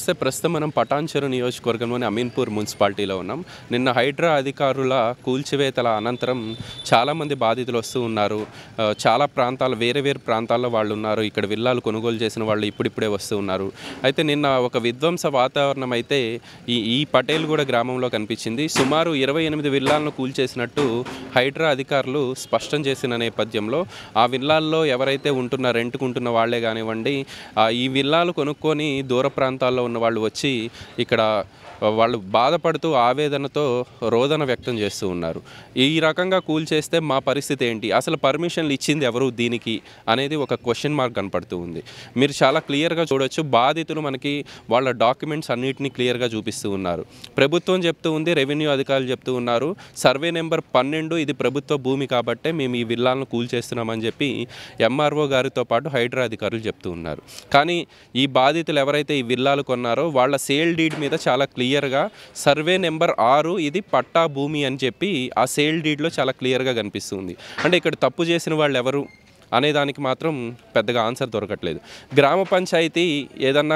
నమస్తే. ప్రస్తుతం మనం పటాన్చెరు నియోజకవర్గంలోని అమీన్పూర్ మున్సిపాలిటీలో ఉన్నాం. నిన్న హైడ్రా అధికారుల కూల్చివేతల అనంతరం చాలామంది బాధితులు వస్తూ ఉన్నారు. చాలా ప్రాంతాలు వేరే ప్రాంతాల్లో వాళ్ళు ఉన్నారు. ఇక్కడ విల్లాలు కొనుగోలు చేసిన వాళ్ళు ఇప్పుడిప్పుడే వస్తూ ఉన్నారు. అయితే నిన్న ఒక విధ్వంస వాతావరణం అయితే ఈ పటేల్గూడ గ్రామంలో కనిపించింది. సుమారు 28 విల్లాలను కూల్చేసినట్టు హైడ్రా అధికారులు స్పష్టం చేసిన నేపథ్యంలో ఆ విల్లాల్లో ఎవరైతే రెంట్కుంటున్న వాళ్ళే కానివ్వండి, ఈ విల్లాలు కొనుక్కొని దూర ప్రాంతాల్లో ఉన్న వాళ్ళు వచ్చి ఇక్కడ వాళ్ళు బాధపడుతూ ఆవేదనతో రోదన వ్యక్తం చేస్తూ ఉన్నారు. ఈ రకంగా కూల్చేస్తే మా పరిస్థితి ఏంటి, అసలు పర్మిషన్లు ఇచ్చింది ఎవరు దీనికి అనేది ఒక క్వశ్చన్ మార్క్ కనపడుతూ ఉంది. మీరు చాలా క్లియర్గా చూడొచ్చు. బాధితులు మనకి వాళ్ళ డాక్యుమెంట్స్ అన్నిటినీ క్లియర్గా చూపిస్తూ ఉన్నారు. ప్రభుత్వం చెప్తూ ఉంది, రెవెన్యూ అధికారులు చెప్తూ ఉన్నారు, సర్వే నెంబర్ 12 ఇది ప్రభుత్వ భూమి కాబట్టే మేము ఈ విల్లాలను కూల్చేస్తున్నామని చెప్పి ఎంఆర్ఓ గారితో పాటు హైడ్రా అధికారులు చెప్తూ ఉన్నారు. కానీ ఈ బాధితులు ఎవరైతే ఈ విల్లాలు కొన్నారో వాళ్ళ సేల్ డీడ్ మీద చాలా క్లియర్గా సర్వే నెంబర్ 6 ఇది పట్టా భూమి అని చెప్పి ఆ సేల్ డీడ్లో చాలా క్లియర్గా కనిపిస్తుంది. అంటే ఇక్కడ తప్పు చేసిన వాళ్ళు ఎవరు అనేదానికి మాత్రం పెద్దగా ఆన్సర్ దొరకట్లేదు. గ్రామ పంచాయతీ ఏదన్నా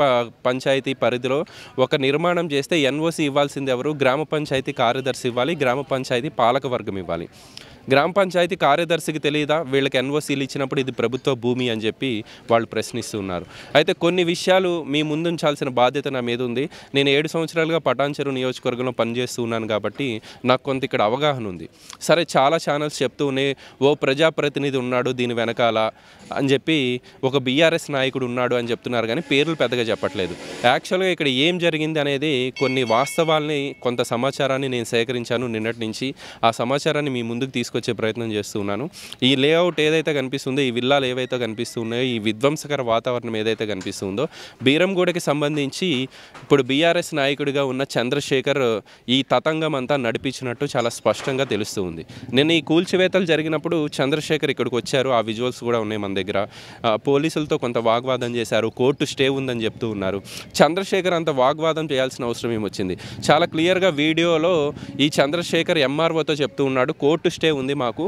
పంచాయతీ పరిధిలో ఒక నిర్మాణం చేస్తే ఎన్ఓసి ఇవ్వాల్సింది ఎవరు? గ్రామ పంచాయతీ కార్యదర్శి ఇవ్వాలి, గ్రామ పంచాయతీ పాలకవర్గం ఇవ్వాలి. గ్రామ పంచాయతీ కార్యదర్శికి తెలియదా వీళ్ళకి ఎన్ఓసీలు ఇచ్చినప్పుడు ఇది ప్రభుత్వ భూమి అని చెప్పి వాళ్ళు ప్రశ్నిస్తున్నారు. అయితే కొన్ని విషయాలు మీ ముందుంచాల్సిన బాధ్యత నా మీద ఉంది. నేను 7 సంవత్సరాలుగా పటాన్చెరు నియోజకవర్గంలో పనిచేస్తూ ఉన్నాను కాబట్టి నాకు కొంత ఇక్కడ అవగాహన ఉంది. సరే, చాలా ఛానల్స్ చెప్తూనే ఓ ప్రజాప్రతినిధి ఉన్నాడు దీని వెనకాల అని చెప్పి, ఒక బీఆర్ఎస్ నాయకుడు ఉన్నాడు అని చెప్తున్నారు, కానీ పేర్లు పెద్దగా చెప్పట్లేదు. యాక్చువల్గా ఇక్కడ ఏం జరిగింది అనేది కొన్ని వాస్తవాల్ని, కొంత సమాచారాన్ని నేను సేకరించాను నిన్నటి నుంచి. ఆ సమాచారాన్ని మీ ముందుకు తీసుకొచ్చే ప్రయత్నం చేస్తున్నాను. ఈ లేఅవుట్ ఏదైతే కనిపిస్తుందో, ఈ విల్లాలు ఏవైతే కనిపిస్తున్నాయో, ఈ విధ్వంసకర వాతావరణం ఏదైతే కనిపిస్తుందో, బీరంగూడకి సంబంధించి ఇప్పుడు బీఆర్ఎస్ నాయకుడిగా ఉన్న చంద్రశేఖర్ ఈ తతంగం అంతా నడిపించినట్టు చాలా స్పష్టంగా తెలుస్తూ ఉంది. నేను ఈ కూల్చివేతలు జరిగినప్పుడు చంద్రశేఖర్ ఇక్కడికి వచ్చారు. ఆ విజువల్స్ కూడా ఉన్నాయి మన దగ్గర. పోలీసులతో కొంత వాగ్వాదం చేశారు. కోర్టు స్టే ఉందని చెప్తూ ఉన్నారు. చంద్రశేఖర్ అంత వాగ్వాదం చేయాల్సిన అవసరం ఏమొచ్చింది? చాలా క్లియర్గా వీడియోలో ఈ చంద్రశేఖర్ ఎంఆర్ఓతో చెప్తూ ఉన్నాడు, కోర్టు స్టే ఉంది మాకు,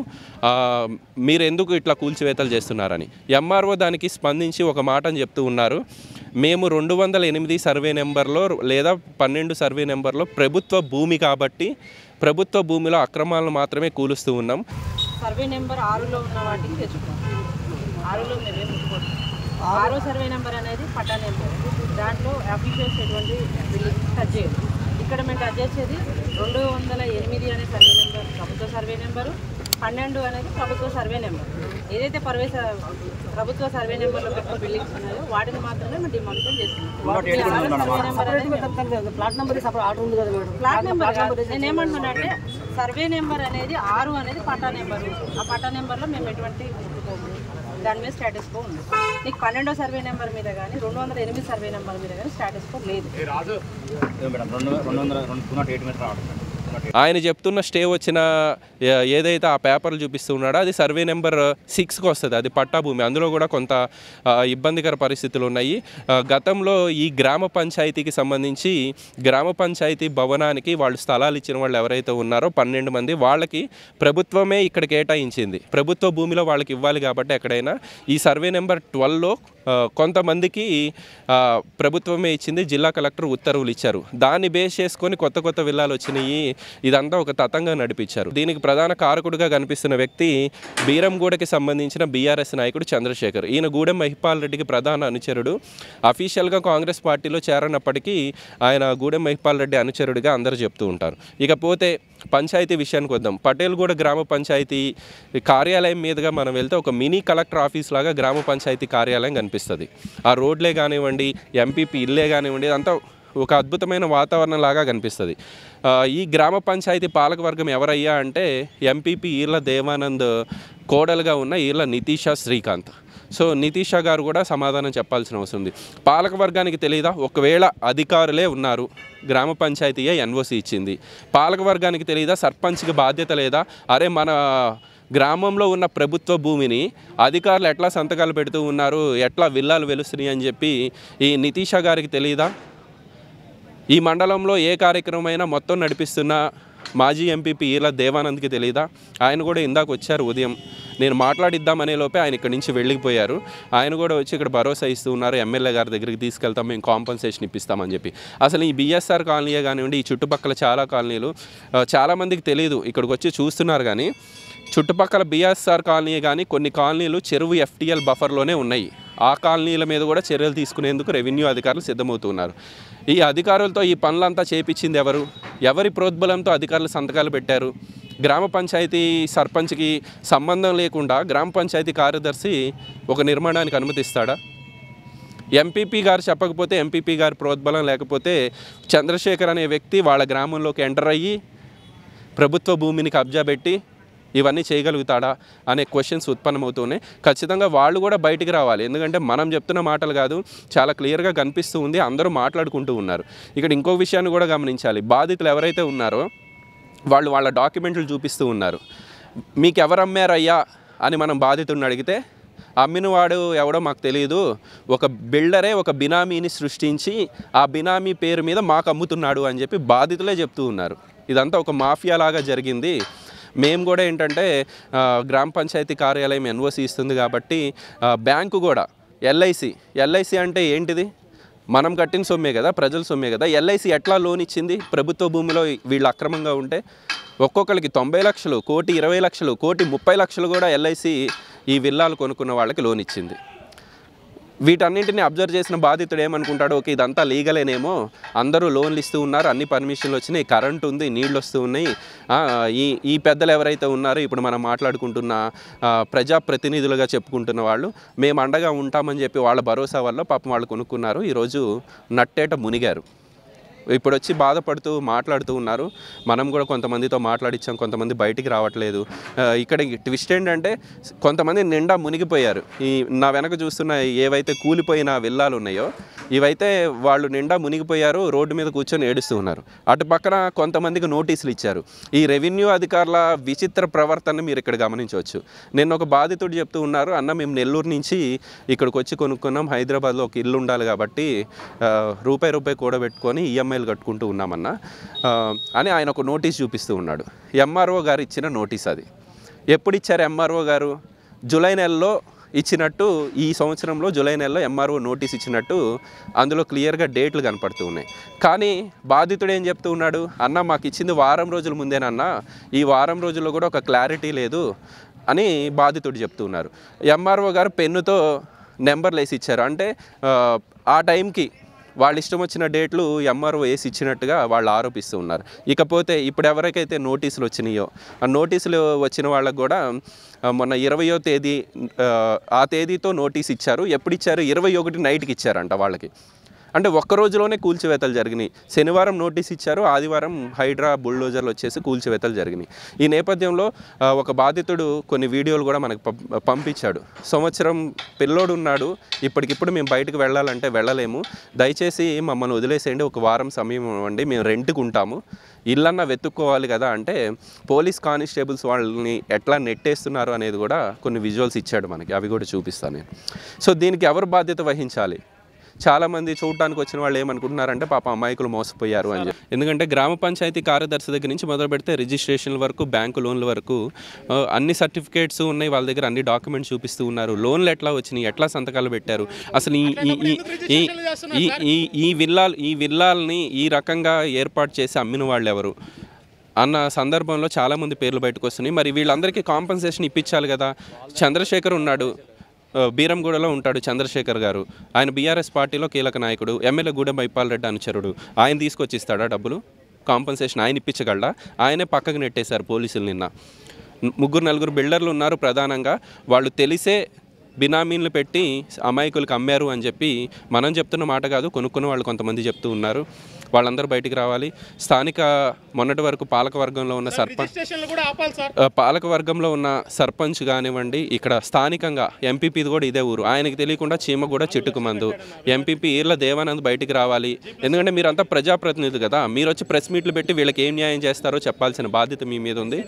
మీరు ఎందుకు ఇట్లా కూల్చివేతలు చేస్తున్నారని. ఎంఆర్ఓ దానికి స్పందించి ఒక మాటని చెప్తూ ఉన్నారు, మేము 208 సర్వే నెంబర్లో లేదా 12 సర్వే నెంబర్లో ప్రభుత్వ భూమి కాబట్టి ప్రభుత్వ భూమిలో అక్రమాలను మాత్రమే కూలుస్తూ ఉన్నాం. సర్వే నెంబర్ 6లో ఉన్న వాటికి తెచ్చుకున్నాం. 6లో మేమే ముట్టుకోండి. 6వ సర్వే నెంబర్ అనేది పట్టా నెంబర్. దాంట్లో అఫీషియల్స్ ఎటువంటి బిల్డింగ్ టచ్ చేయదు. ఇక్కడ మేము టచ్ చేసేది 208 అనే సర్వే నెంబర్ ప్రభుత్వ సర్వే నెంబరు, 12 అనేది ప్రభుత్వ సర్వే నెంబర్. ఏదైతే ప్రభుత్వ సర్వే నెంబర్లో పెట్టిన బిల్డింగ్స్ ఉన్నాయో వాటిని మాత్రమే మేము డిమాలిషన్ చేస్తున్నాం. ప్లాట్ నెంబర్ నేనేమంటున్నానంటే, సర్వే నెంబర్ అనేది 6 అనేది పట్టా నెంబరు. ఆ పట్టా నెంబర్లో మేము ఎటువంటి దాని మీద స్టేటస్ కో ఉంది. నీకు 12వ సర్వే నెంబర్ మీద కానీ 208 సర్వే నెంబర్ మీద కానీ స్టేటస్ కో లేదు. ఆయన చెప్తున్న స్టే వచ్చిన ఏదైతే ఆ పేపర్లు చూపిస్తూ ఉన్నాడో అది సర్వే నెంబర్ 6కి వస్తుంది. అది పట్టా భూమి. అందులో కూడా కొంత ఇబ్బందికర పరిస్థితులు ఉన్నాయి. గతంలో ఈ గ్రామ పంచాయతీకి సంబంధించి గ్రామ పంచాయతీ భవనానికి వాళ్ళు స్థలాలు ఇచ్చిన వాళ్ళు ఎవరైతే ఉన్నారో 12 మంది, వాళ్ళకి ప్రభుత్వమే ఇక్కడ కేటాయించింది. ప్రభుత్వ భూమిలో వాళ్ళకి ఇవ్వాలి కాబట్టి ఎక్కడైనా ఈ సర్వే నెంబర్ 12లో కొంతమందికి ప్రభుత్వమే ఇచ్చింది. జిల్లా కలెక్టర్ ఉత్తర్వులు ఇచ్చారు. దాన్ని బేస్ చేసుకొని కొత్త విల్లాలు వచ్చినాయి. ఇదంతా ఒక తతంగా నడిపించారు. దీనికి ప్రధాన కారకుడిగా కనిపిస్తున్న వ్యక్తి బీరంగూడకి సంబంధించిన బీఆర్ఎస్ నాయకుడు చంద్రశేఖర్. ఈయన గూడెం మహిపాల్ రెడ్డికి ప్రధాన అనుచరుడు. అఫీషియల్గా కాంగ్రెస్ పార్టీలో చేరనప్పటికీ ఆయన గూడెం మహిపాల్ రెడ్డి అనుచరుడిగా అందరూ చెప్తూ ఉంటారు. ఇకపోతే పంచాయతీ విషయానికి వద్దాం. పటేల్గూడ గ్రామ పంచాయతీ కార్యాలయం మీదుగా మనం వెళ్తే ఒక మినీ కలెక్టర్ ఆఫీస్ లాగా గ్రామ పంచాయతీ కార్యాలయం కనిపిస్తుంది. ఆ రోడ్లే కానివ్వండి, ఎంపీపీ ఇల్లే కానివ్వండి, అంతా ఒక అద్భుతమైన వాతావరణం లాగా కనిపిస్తుంది. ఈ గ్రామ పంచాయతీ పాలకవర్గం ఎవరయ్యా అంటే ఎంపీపీ ఈర్ల దేవానంద్ కోడలుగా ఉన్న ఈర్ల నితీషా శ్రీకాంత్. సో నితీషా గారు కూడా సమాధానం చెప్పాల్సిన అవసరం ఉంది. పాలకవర్గానికి తెలియదా? ఒకవేళ అధికారులే ఉన్నారు, గ్రామ పంచాయతీయే ఎన్ఓసి ఇచ్చింది, పాలకవర్గానికి తెలియదా? సర్పంచ్కి బాధ్యత లేదా? అరే, మన గ్రామంలో ఉన్న ప్రభుత్వ భూమిని అధికారులు ఎట్లా సంతకాలు పెడుతూ ఉన్నారు, ఎట్లా విల్లాలు వెలుస్తున్నాయి అని చెప్పి ఈ నితీషా గారికి తెలియదా? ఈ మండలంలో ఏ కార్యక్రమమైనా మొత్తం నడిపిస్తున్న మాజీ ఎంపీపీ ఈర్ల దేవానంద్కి తెలియదా? ఆయన కూడా ఇందాక వచ్చారు ఉదయం. నేను మాట్లాడిద్దామనే లోపే ఆయన ఇక్కడి నుంచి వెళ్ళిపోయారు. ఆయన కూడా వచ్చి ఇక్కడ భరోసా ఇస్తూ ఉన్నారు, ఎమ్మెల్యే గారి దగ్గరికి తీసుకెళ్తాం, మేము కాంపన్సేషన్ ఇప్పిస్తామని చెప్పి. అసలు ఈ బిఎస్ఆర్ కాలనీయే కానివ్వండి, ఈ చుట్టుపక్కల చాలా కాలనీలు చాలామందికి తెలియదు, ఇక్కడికి వచ్చి చూస్తున్నారు. కానీ చుట్టుపక్కల బిఎస్ఆర్ కాలనీ కానీ కొన్ని కాలనీలు చెరువు ఎఫ్టీఎల్ బఫర్లోనే ఉన్నాయి. ఆ కాలనీల మీద కూడా చర్యలు తీసుకునేందుకు రెవెన్యూ అధికారులు సిద్ధమవుతున్నారు. ఈ అధికారులతో ఈ పనులంతా చేపించింది ఎవరు? ఎవరి ప్రోద్బలంతో అధికారులు సంతకాలు పెట్టారు? గ్రామ పంచాయతీ సర్పంచ్కి సంబంధం లేకుండా గ్రామ పంచాయతీ కార్యదర్శి ఒక నిర్మాణానికి అనుమతిస్తాడా? ఎంపీపీ గారు చెప్పకపోతే, ఎంపీపీ గారి ప్రోద్బలం లేకపోతే చంద్రశేఖర్ అనే వ్యక్తి వాళ్ళ గ్రామంలోకి ఎంటర్ అయ్యి ప్రభుత్వ భూమిని కబ్జా పెట్టి ఇవన్నీ చేయగలుగుతాడా అనే క్వశ్చన్స్ ఉత్పన్నమవుతున్నాయి. ఖచ్చితంగా వాళ్ళు కూడా బయటికి రావాలి. ఎందుకంటే మనం చెప్తున్న మాటలు కాదు, చాలా క్లియర్గా కనిపిస్తూ ఉంది, అందరూ మాట్లాడుకుంటూ ఉన్నారు. ఇక్కడ ఇంకో విషయాన్ని కూడా గమనించాలి. బాధితులు ఎవరైతే ఉన్నారో వాళ్ళు వాళ్ళ డాక్యుమెంట్లు చూపిస్తూ ఉన్నారు. మీకు ఎవరు అమ్మారయ్యా అని మనం బాధితుడిని అడిగితే, అమ్మినవాడు ఎవడో మాకు తెలియదు, ఒక బిల్డరే ఒక బినామీని సృష్టించి ఆ బినామీ పేరు మీద మాకు అమ్ముతున్నాడు అని చెప్పి బాధితులే చెప్తూ ఉన్నారు. ఇదంతా ఒక మాఫియా లాగా జరిగింది. మేము కూడా ఏంటంటే గ్రామ పంచాయతీ కార్యాలయం ఎన్ఓసి ఇస్తుంది కాబట్టి బ్యాంకు కూడా ఎల్ఐసి అంటే ఏంటిది? మనం కట్టిన సొమ్మే కదా, ప్రజల సొమ్మే కదా. ఎల్ఐసి ఎట్లా లోన్ ఇచ్చింది? ప్రభుత్వ భూమిలో వీళ్ళు అక్రమంగా ఉంటే ఒక్కొక్కరికి 90 లక్షలు, 1,20 లక్షలు, 1,30 లక్షలు కూడా ఎల్ఐసి ఈ విల్లాలు కొనుక్కున్న వాళ్ళకి లోన్ ఇచ్చింది. వీటన్నింటినీ అబ్జర్వ్ చేసిన బాధితుడు ఏమనుకుంటాడు, ఓకే ఇదంతా లీగలేనేమో, అందరూ లోన్లు ఇస్తూ ఉన్నారు, అన్ని పర్మిషన్లు వచ్చినాయి, కరెంట్ ఉంది, నీళ్ళు వస్తూ ఉన్నాయి, ఈ పెద్దలు ఎవరైతే ఉన్నారో ఇప్పుడు మనం మాట్లాడుకుంటున్న ప్రజాప్రతినిధులుగా చెప్పుకుంటున్న వాళ్ళు మేము అండగా ఉంటామని చెప్పి వాళ్ళ భరోసా వల్ల పాపం వాళ్ళు కొనుక్కున్నారు. ఈరోజు నట్టేట మునిగారు. ఇప్పుడు వచ్చి బాధపడుతూ మాట్లాడుతూ ఉన్నారు. మనం కూడా కొంతమందితో మాట్లాడించాం, కొంతమంది బయటికి రావట్లేదు. ఇక్కడ ట్విస్ట్ ఏంటంటే కొంతమంది నిండా మునిగిపోయారు. ఈ నా వెనక చూస్తున్న ఏవైతే కూలిపోయిన విల్లాలు ఉన్నాయో ఇవైతే వాళ్ళు నిండా మునిగిపోయారు, రోడ్డు మీద కూర్చొని ఏడుస్తూ ఉన్నారు. అటు పక్కన కొంతమందికి నోటీసులు ఇచ్చారు. ఈ రెవెన్యూ అధికారుల విచిత్ర ప్రవర్తన మీరు ఇక్కడ గమనించవచ్చు. నిన్న ఒక బాధితుడు చెప్తూ ఉన్నారు, అన్న మేము నెల్లూరు నుంచి ఇక్కడికి వచ్చి కొనుక్కున్నాం, హైదరాబాద్లో ఒక ఇల్లు ఉండాలి కాబట్టి రూపాయి కూడబెట్టుకొని ఈఎంఐలు కట్టుకుంటూ ఉన్నామన్నా అని ఆయన ఒక నోటీస్ చూపిస్తూ ఉన్నాడు. ఎంఆర్ఓ గారు ఇచ్చిన నోటీస్ అది. ఎప్పుడు ఇచ్చారు ఎంఆర్ఓ గారు? జూలై నెలలో ఇచ్చినట్టు, ఈ సంవత్సరంలో జూలై నెలలో ఎంఆర్ఓ నోటీస్ ఇచ్చినట్టు అందులో క్లియర్గా డేట్లు కనపడుతూ ఉన్నాయి. కానీ బాధితుడు ఏం చెప్తూ ఉన్నాడు, అన్న మాకు ఇచ్చింది వారం రోజుల ముందేనన్నా, ఈ వారం రోజుల్లో కూడా ఒక క్లారిటీ లేదు అని బాధితుడు చెప్తూ ఉన్నారు. ఎంఆర్ఓ గారు పెన్నుతో నెంబర్లు వేసి ఇచ్చారు. అంటే ఆ టైంకి వాళ్ళ ఇష్టం వచ్చిన డేట్లు ఎంఆర్ఓ వేసి ఇచ్చినట్టుగా వాళ్ళు ఆరోపిస్తూ ఉన్నారు. ఇకపోతే ఇప్పుడు ఎవరికైతే నోటీసులు వచ్చినాయో ఆ నోటీసులు వచ్చిన వాళ్ళకు కూడా మొన్న 20వ తేదీ ఆ తేదీతో నోటీస్ ఇచ్చారు. ఎప్పుడు ఇచ్చారు? 21 నైట్కి ఇచ్చారంట వాళ్ళకి. అంటే ఒక్క రోజులోనే కూల్చివేతలు జరిగినాయి. శనివారం నోటీస్ ఇచ్చారు, ఆదివారం హైడ్రా బుల్డోజర్లు వచ్చేసి కూల్చివేతలు జరిగినాయి. ఈ నేపథ్యంలో ఒక బాధితుడు కొన్ని వీడియోలు కూడా మనకు పంపించాడు. సంవత్సరం పిల్లోడు ఉన్నాడు, ఇప్పటికిప్పుడు మేము బయటకు వెళ్ళాలంటే వెళ్ళలేము, దయచేసి మమ్మల్ని వదిలేసేయండి, ఒక వారం సమయం ఇవ్వండి, మేము రెంట్కి ఉంటాము, ఇల్లన్నా వెతుక్కోవాలి కదా అంటే పోలీస్ కానిస్టేబుల్స్ వాళ్ళని ఎట్లా నెట్టేస్తున్నారు అనేది కూడా కొన్ని విజువల్స్ ఇచ్చాడు మనకి. అవి కూడా చూపిస్తాను నేను. సో దీనికి ఎవరు బాధ్యత వహించాలి? చాలామంది చూడటానికి వచ్చిన వాళ్ళు ఏమనుకుంటున్నారంటే పాప అమాయకులు మోసపోయారు అని చెప్పి. ఎందుకంటే గ్రామ పంచాయతీ కార్యదర్శి దగ్గర నుంచి మొదలు పెడితే రిజిస్ట్రేషన్ల వరకు, బ్యాంకు లోన్ల వరకు అన్ని సర్టిఫికేట్స్ ఉన్నాయి వాళ్ళ దగ్గర, అన్ని డాక్యుమెంట్స్ చూపిస్తూ ఉన్నారు. లోన్లు ఎట్లా వచ్చినాయి, ఎట్లా సంతకాలు పెట్టారు, అసలు ఈ విల్లాల్ని ఈ రకంగా ఏర్పాటు చేసి అమ్మిన వాళ్ళు ఎవరు అన్న సందర్భంలో చాలామంది పేర్లు బయటకు వస్తున్నాయి. మరి వీళ్ళందరికీ కాంపన్సేషన్ ఇప్పించాలి కదా. చంద్రశేఖర్ ఉన్నాడు, బీరంగూడలో ఉంటాడు చంద్రశేఖర్ గారు, ఆయన బీఆర్ఎస్ పార్టీలో కీలక నాయకుడు, ఎమ్మెల్యే గూడెం మైపాల్ రెడ్డి అనుచరుడు. ఆయన తీసుకొచ్చి ఇస్తాడా డబ్బులు? కాంపన్సేషన్ ఆయన ఇప్పించగలడా? ఆయనే పక్కకు నెట్టేశారు పోలీసులు. నిన్న 3-4 బిల్డర్లు ఉన్నారు ప్రధానంగా, వాళ్ళు తెలిసే బినామీలు పెట్టి అమాయకులకు అమ్మారు అని చెప్పి మనం చెప్తున్న మాట కాదు, కొనుక్కున్న వాళ్ళు కొంతమంది చెప్తూ ఉన్నారు. వాళ్ళందరూ బయటికి రావాలి. స్థానిక మొన్నటి వరకు పాలకవర్గంలో ఉన్న సర్పంచ్ కానివ్వండి, ఇక్కడ స్థానికంగా ఎంపీపీది కూడా ఇదే ఊరు, ఆయనకి తెలియకుండా చీమ కూడా చెట్టుకు మందు. ఎంపీపీ ఈర్ల దేవానంద్ బయటికి రావాలి. ఎందుకంటే మీరంతా ప్రజాప్రతినిధులు కదా, మీరు వచ్చి ప్రెస్ మీట్లు పెట్టి వీళ్ళకి ఏం న్యాయం చేస్తారో చెప్పాల్సిన బాధ్యత మీ మీద ఉంది.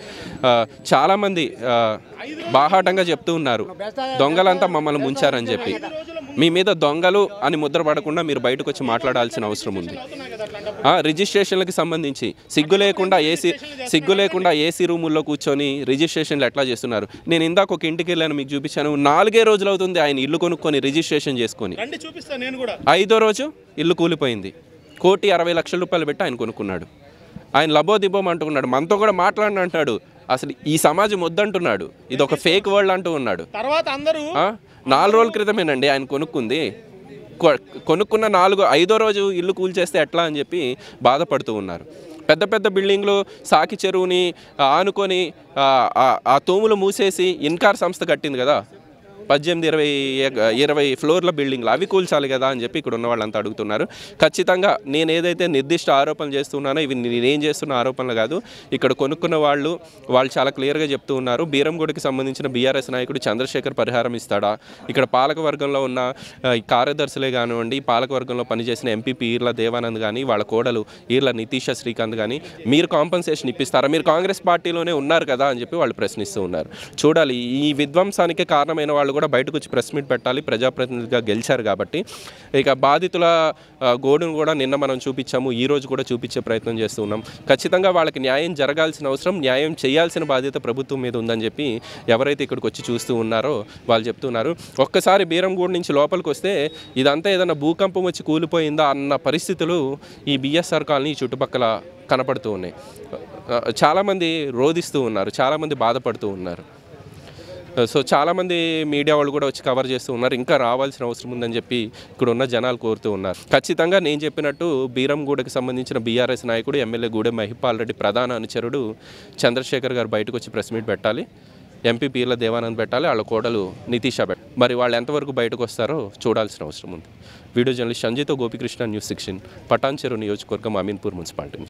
చాలామంది బాహాటంగా చెప్తూ ఉన్నారు, దొంగలంతా మమ్మల్ని ముంచారని చెప్పి. మీ మీద దొంగలు అని ముద్ర పడకుండా మీరు బయటకు వచ్చి మాట్లాడాల్సిన అవసరం ఉంది. రిజిస్ట్రేషన్లకు సంబంధించి సిగ్గు లేకుండా ఏసీ రూముల్లో కూర్చొని రిజిస్ట్రేషన్లు ఎట్లా చేస్తున్నారు. నేను ఇందాక ఒక ఇంటికి వెళ్ళాను, మీకు చూపించాను. 4 రోజులు అవుతుంది ఆయన ఇల్లు కొనుక్కొని రిజిస్ట్రేషన్ చేసుకొని. 5వ రోజు ఇల్లు కూలిపోయింది. 1,60,00,000 రూపాయలు పెట్టి ఆయన కొనుక్కున్నాడు. ఆయన లబోదిబోం అంటున్నాడు, మనతో కూడా మాట్లాడిన అంటున్నాడు. అసలు ఈ సమాజం వద్దంటున్నాడు, ఇది ఒక ఫేక్ వరల్డ్ అంటూ ఉన్నాడు. తర్వాత అందరూ 4 రోజుల క్రితమేనండి ఆయన కొనుక్కుంది. కొనుక్కున్న 5వ రోజు ఇల్లు కూల్చేస్తే ఎట్లా అని చెప్పి బాధపడుతూ ఉన్నారు. పెద్ద పెద్ద బిల్డింగ్లు సాకి చెరువుని ఆనుకొని ఆ తూములు మూసేసి ఇన్కార్ సంస్థ కట్టింది కదా, 18-20 ఫ్లోర్ల బిల్డింగ్లు, అవి కూల్చాలి కదా అని చెప్పి ఇక్కడ ఉన్న వాళ్ళంతా అడుగుతున్నారు. ఖచ్చితంగా నేను ఏదైతే నిర్దిష్ట ఆరోపణలు చేస్తున్నానో ఇవి నేనేం చేస్తున్న ఆరోపణలు కాదు. ఇక్కడ కొనుక్కున్న వాళ్ళు చాలా క్లియర్గా చెప్తూ ఉన్నారు. బీరంగూడకి సంబంధించిన బీఆర్ఎస్ నాయకుడు చంద్రశేఖర్ పరిహారం ఇస్తాడా, ఇక్కడ పాలకవర్గంలో ఉన్న కార్యదర్శులే కానివ్వండి, పాలకవర్గంలో పనిచేసిన ఎంపీపీ ఈర్ల దేవానంద్ కానీ, వాళ్ళ కోడలు ఈర్ల నితీష శ్రీకాంత్ కానీ మీరు కాంపన్సేషన్ ఇప్పిస్తారా, మీరు కాంగ్రెస్ పార్టీలోనే ఉన్నారు కదా అని చెప్పి వాళ్ళు ప్రశ్నిస్తూ ఉన్నారు. చూడాలి, ఈ విధ్వంసానికి కారణమైన వాళ్ళు కూడా బయటకు వచ్చి ప్రెస్ మీట్ పెట్టాలి. ప్రజాప్రతినిధిగా గెలిచారు కాబట్టి. ఇక బాధితుల గోడును కూడా నిన్న మనం చూపించాము, ఈ రోజు కూడా చూపించే ప్రయత్నం చేస్తూ ఉన్నాం. ఖచ్చితంగా వాళ్ళకి న్యాయం జరగాల్సిన అవసరం, న్యాయం చేయాల్సిన బాధ్యత ప్రభుత్వం మీద ఉందని చెప్పి ఎవరైతే ఇక్కడికి వచ్చి చూస్తూ ఉన్నారో వాళ్ళు చెప్తున్నారు. ఒక్కసారి బీరంగూడ నుంచి లోపలికి వస్తే ఇదంతా ఏదైనా భూకంపం వచ్చి కూలిపోయిందా అన్న పరిస్థితులు ఈ బిఎస్ఆర్ కాలనీ చుట్టుపక్కల కనపడుతూ ఉన్నాయి. చాలామంది రోధిస్తూ ఉన్నారు, చాలామంది బాధపడుతూ ఉన్నారు. సో చాలామంది మీడియా వాళ్ళు కూడా వచ్చి కవర్ చేస్తూ ఉన్నారు. ఇంకా రావాల్సిన అవసరం ఉందని చెప్పి ఇక్కడ ఉన్న జనాలు కోరుతూ ఉన్నారు. ఖచ్చితంగా నేను చెప్పినట్టు బీరంగూడకి సంబంధించిన బీఆర్ఎస్ నాయకుడు ఎమ్మెల్యే గూడెం మహిపాల్ రెడ్డి ప్రధాన అనుచరుడు చంద్రశేఖర్ గారు బయటకు వచ్చి ప్రెస్ మీట్ పెట్టాలి. ఎంపీపీ ఈర్ల దేవానంద్ పెట్టాలి, వాళ్ళ కోడలు నితీష పెట్టాలి. మరి వాళ్ళు ఎంతవరకు బయటకు వస్తారో చూడాల్సిన అవసరం ఉంది. వీడియో జర్నలిస్ట్ సంజయ్తో గోపికృష్ణ, న్యూస్ 16, పటాన్చెరు నియోజకవర్గం, అమీన్పూర్ మున్సిపాలిటీ.